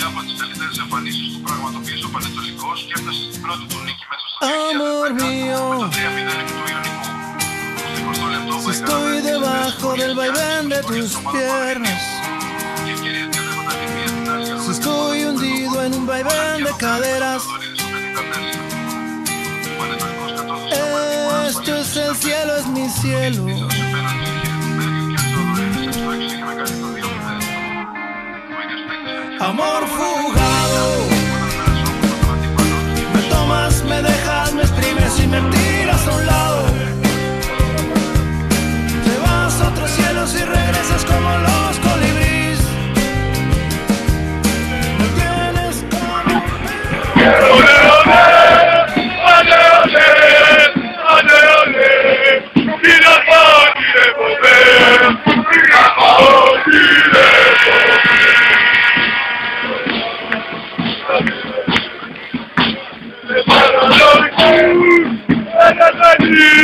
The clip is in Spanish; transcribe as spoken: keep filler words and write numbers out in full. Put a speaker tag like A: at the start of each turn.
A: μία από τις καλύτερες εμφανίσεις του πραγματοποίησε ο Πανετολικός και έφτασε στην πρώτη του νίκη μέσα στο δύο χιλιάδες δέκα με το τρία μηδέν επί του Ιωνικού. Στο εικοστό λεπτό
B: Si estoy debajo del vaivén de tus piernas, si estoy hundido en un vaivén de caderas, esto es el cielo, es mi cielo. Amor fugado, me tomas, me dejas, me exprimes y me tiras a un lado. Te vas a otros cielos y regresas como los colibríes. Me tienes como...
A: Para